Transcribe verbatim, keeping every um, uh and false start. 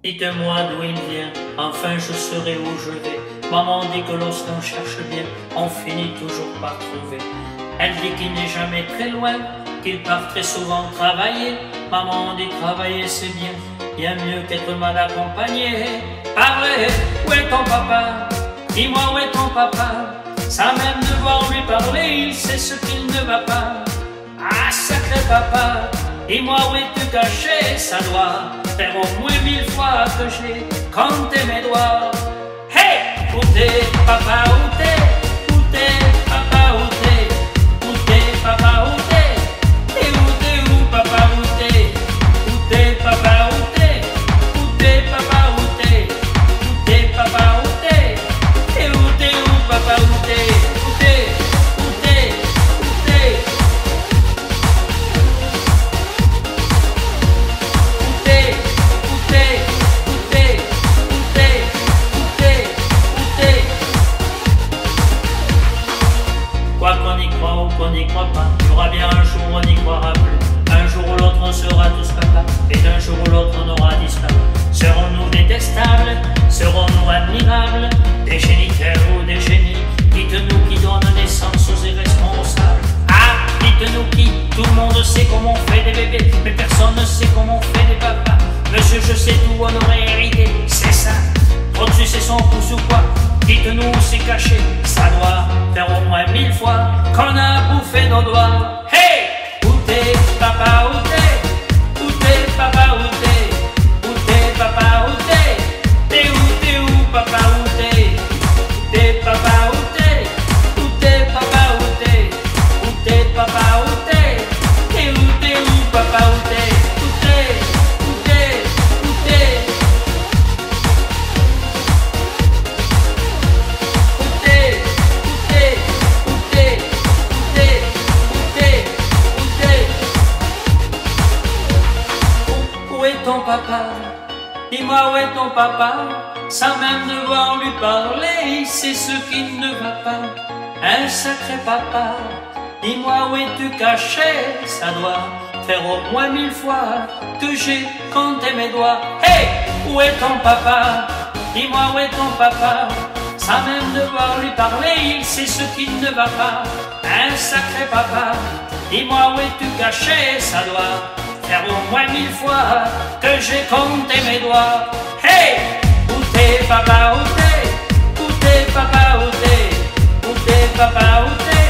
Dites-moi d'où il vient, enfin je saurai où je vais. Maman dit que lorsqu'on cherche bien, on finit toujours par trouver. Elle dit qu'il n'est jamais très loin, qu'il part très souvent travailler. Maman dit travailler c'est bien, bien mieux qu'être mal accompagné. Parlez, où est ton papa? Dis-moi où est ton papa? Sans même devoir lui parler, il sait ce qu'il ne va pas. Ah sacré papa, dis-moi où es-tu caché? Ça doit faire au moins mille fois que j'ai compté mes doigts. Hey! Où t'es papa, où t'es? Où t'es papa, où t'es? Où t'es papa, où t'es? Et où t'es où papa, où t'es? Où t'es papa, où t'es? Où t'es papa, où t'es? Où t'es papa, où t'es? Et où t'es où papa, où t'es? Où t'es? Où t'es? Où t'es? Quoi qu'on y croit ou qu'on n'y croit pas, il y aura bien un jour où on n'y croira plus. Un jour où l'autre on sera tous papa, et d'un jour où l'autre on aura disparu. Serons-nous détestables? Serons-nous admirables? Des géniteurs ou des génies? Dites-nous qui donne naissance aux irresponsables. Ah, dites-nous qui? Tout le monde sait comment on fait des bébés, mais personne ne sait comment on fait des papas. Monsieur, je sais tout, on aurait hérité, c'est ça. Trop dessus c'est son pouce ou quoi? Dites-nous où c'est caché, ça doit faire au moins mille fois qu'on a bouffé nos doigts. Hey! Où t'es papa, où t'es? Où t'es papa, où t'es? Où t'es papa, où t'es? T'es où, t'es où papa, où t'es? Où t'es papa, où t'es? Où t'es papa, où t'es? Où t'es papa, où t'es? T'es où, t'es où papa, où t'es? Où t'es? Où t'es? Où t'es? Où est ton papa? Dis-moi où est ton papa? Sans même devoir lui parler, il sait ce qui ne va pas. Un sacré papa, dis-moi où es-tu caché? Ça doit faire au moins mille fois que j'ai compté mes doigts. Hey! Où est ton papa? Dis-moi où est ton papa? Sans même devoir lui parler, il sait ce qui ne va pas. Un sacré papa, dis-moi où es-tu caché? Ça doit faire au moins mille fois que j'ai compté mes doigts. Hey! Où t'es papa, où t'es? Où t'es papa, où t'es? Où t'es papa, où t'es?